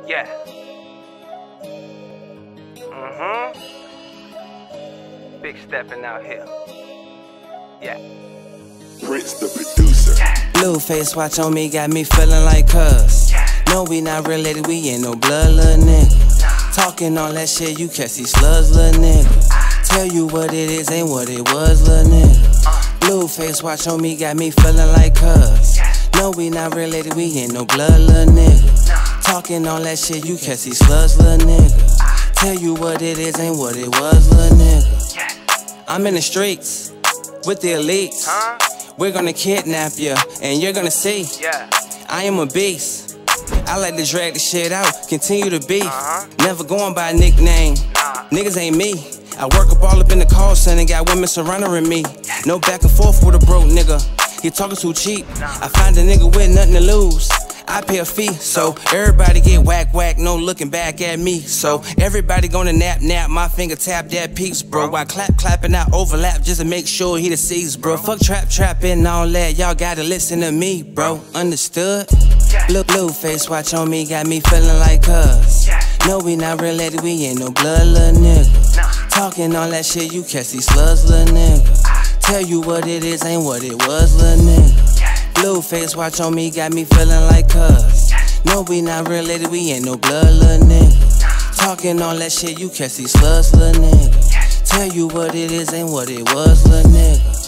Yeah. Big stepping out here. Yeah. Prince the producer. Blueface watch on me got me feeling like cuz. No, we not related, we ain't no blood, little nigga. Talking all that shit, you catch these slugs, little nigga. Tell you what it is, ain't what it was, little nigga. Blueface watch on me got me feeling like cuz. No, we not related, we ain't no blood, little nigga. Talking all that shit, you catch these slugs, little nigga. Tell you what it is, ain't what it was, little nigga. I'm in the streets with the elites. We're gonna kidnap you, and you're gonna see. I am a beast. I like to drag the shit out, continue to be. Never going by a nickname. Niggas ain't me. I work up in the call center, got women surrounding me. No back and forth with a broke nigga. He talking too cheap. I find a nigga with nothing to lose. I pay a fee, so everybody get whack, no looking back at me. So everybody gonna nap, my finger tap that piece, bro. While clapping out overlap just to make sure he the sees, bro. Fuck trap and all that, y'all gotta listen to me, bro. Understood? Blueface watch on me got me feeling like cuz. No, we not related, we ain't no blood, little nigga. Talking all that shit, you catch these slugs, little nigga. Tell you what it is, ain't what it was, little nigga. Blueface watch on me got me feeling like cuz. No, we not related, we ain't no blood, little nigga. Talking all that shit, you catch these slugs, little nigga. Tell you what it is, ain't what it was, little nigga.